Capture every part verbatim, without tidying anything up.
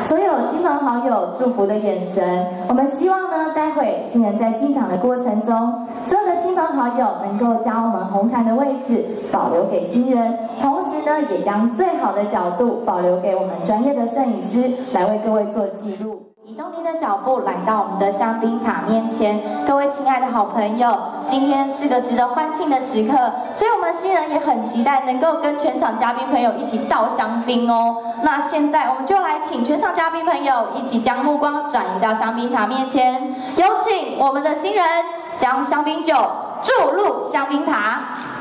所有亲朋好友祝福的眼神。我们希望呢，待会新人在进场的过程中，所有的亲朋好友能够将我们红毯的位置保留给新人，同时呢，也将最好的角度保留给我们专业的摄影师来为各位做记录。 移动您的脚步，来到我们的香槟塔面前。各位亲爱的好朋友，今天是个值得欢庆的时刻，所以我们新人也很期待能够跟全场嘉宾朋友一起倒香槟哦。那现在我们就来请全场嘉宾朋友一起将目光转移到香槟塔面前，有请我们的新人将香槟酒注入香槟塔。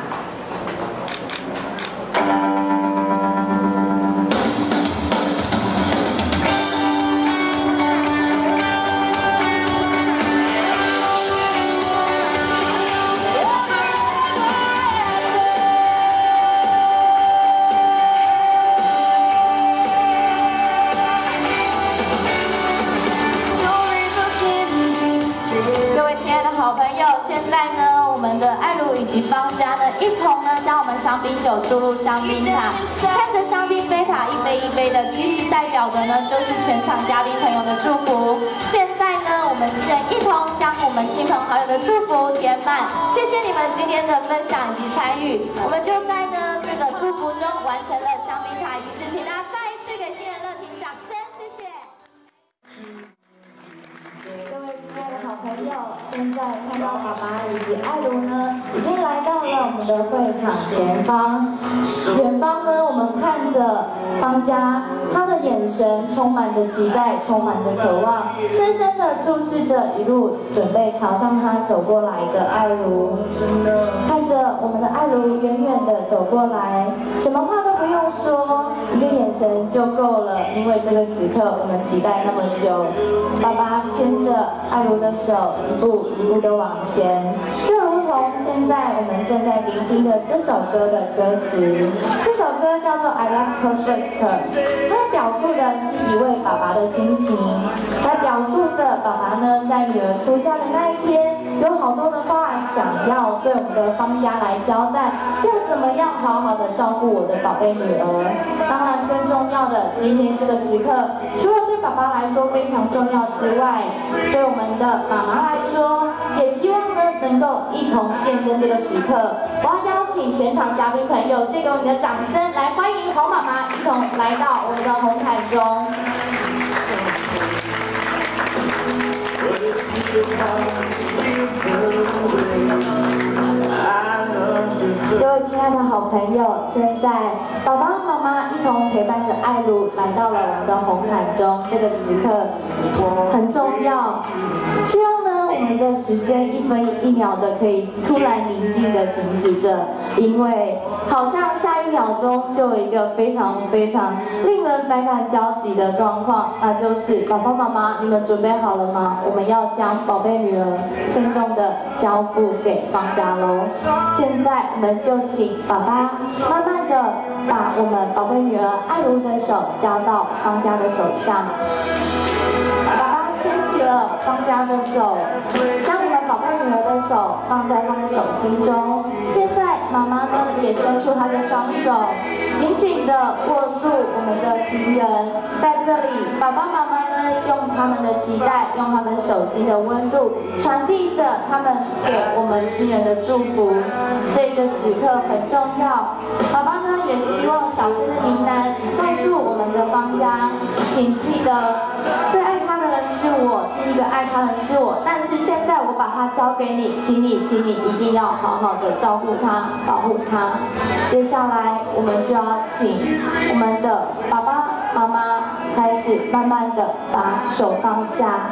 以及方家呢，一同呢将我们香槟酒注入香槟塔，看着香槟杯塔一杯一杯的，其实代表的呢就是全场嘉宾朋友的祝福。现在呢，我们新人一同将我们亲朋好友的祝福填满。谢谢你们今天的分享以及参与，我们就在呢这个祝福中完成了香槟塔仪式，请大家再一次给新人热情掌声，谢谢。 各位亲爱的好朋友，现在看到爸爸以及艾茹呢，已经来到了我们的会场前方。远方呢，我们看着方家，他的眼神充满着期待，充满着渴望，深深的注视着一路准备朝向他走过来的艾茹。看着我们的艾茹远远的走过来，什么话都不用说，一个眼神就够了。因为这个时刻，我们期待那么久，爸爸牵着 艾茹的手一步一步的往前，就如同现在我们正在聆听的这首歌的歌词。这首歌叫做《I Love Perfect》，它表述的是一位爸爸的心情，来表述着爸爸呢在女儿出嫁的那一天，有好多的话想要对我们的方家来交代，要怎么样好好的照顾我的宝贝女儿。当然，更重要的，今天这个时刻，除了对爸爸来说非常重要之外， 对我们的妈妈来说，也希望呢能够一同见证这个时刻。我要邀请全场嘉宾朋友，借给我们的掌声，来欢迎黄妈妈一同来到我们的红毯中。各位亲爱的好朋友，现在爸爸妈妈一同陪伴着艾茹来到了我们的红毯中，这个时刻很重要。希望呢，我们的时间一分一秒的可以突然宁静的停止着，因为好像下一秒钟就有一个非常非常令人百感交集的状况，那就是爸爸妈妈，你们准备好了吗？我们要将宝贝女儿慎重的交付给方家喽。现在我们就请爸爸慢慢的把我们宝贝女儿艾茹的手交到方家的手上。爸爸牵起了方家的手，将我们宝贝女儿的手放在他的手心中。现在妈妈呢也伸出她的双手，紧紧的握住我们的新人。在这里，爸爸妈妈呢用他们的期待，用他们手心的温度，传递着他们给我们新人的祝福。这个时刻很重要，爸爸呢也希望小声的呢喃，告诉我们的方家，请记得，最爱他的人是我，第一个爱他的人是我。但是现在我把他交给你，请你，请你一定要好好的照顾他，保护他。接下来我们就要请我们的爸爸妈妈开始慢慢的把手放下。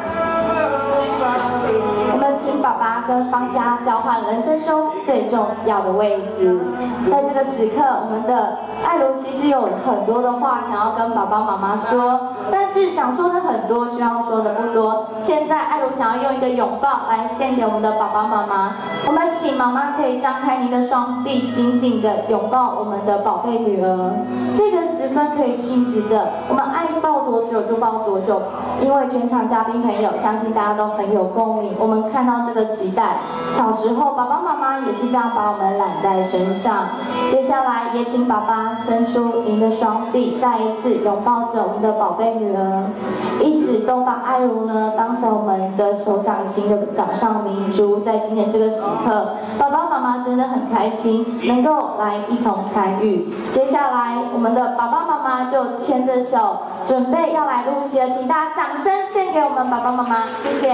我们请爸爸跟方家交换人生中最重要的位置。在这个时刻，我们的艾茹其实有很多的话想要跟爸爸妈妈说，但是想说的很多，需要说的不多。现在艾茹想要用一个拥抱来献给我们的爸爸妈妈。我们请妈妈可以张开您的双臂，紧紧的拥抱我们的宝贝女儿。这个时分可以静止着，我们爱抱多久就抱多久， 因为全场嘉宾朋友，相信大家都很有共鸣。我们看到这个期待，小时候爸爸妈妈也是这样把我们揽在身上。接下来也请爸爸伸出您的双臂，再一次拥抱着我们的宝贝女儿，一直都把爱如呢当成我们的手掌心的掌上明珠。在今天这个时刻，爸爸妈妈真的很开心能够来一同参与。接下来，我们的爸爸妈妈就牵着手，准备要来录戏了，请大家掌声献给我们爸爸妈妈，谢谢。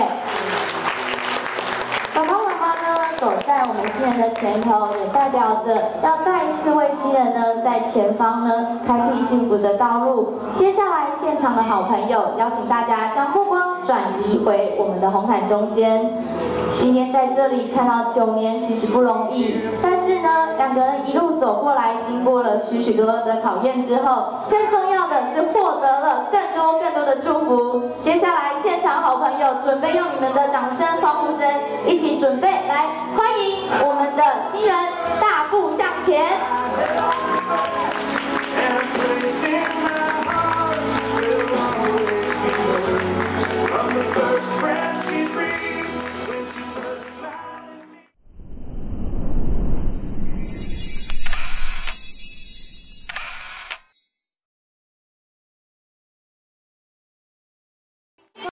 爸爸妈妈呢，走在我们新人的前头，也代表着要再一次为新人呢，在前方呢开辟幸福的道路。接下来，现场的好朋友邀请大家将目光转移回我们的红毯中间。今天在这里看到九年其实不容易，但是呢，两个人一路走过来，经过了许许多多的考验之后，更重要的是获得了更多更多的祝福。接下来，现场好朋友准备用你们的掌声、欢呼声，一起准备来欢迎我们的新人大步向前。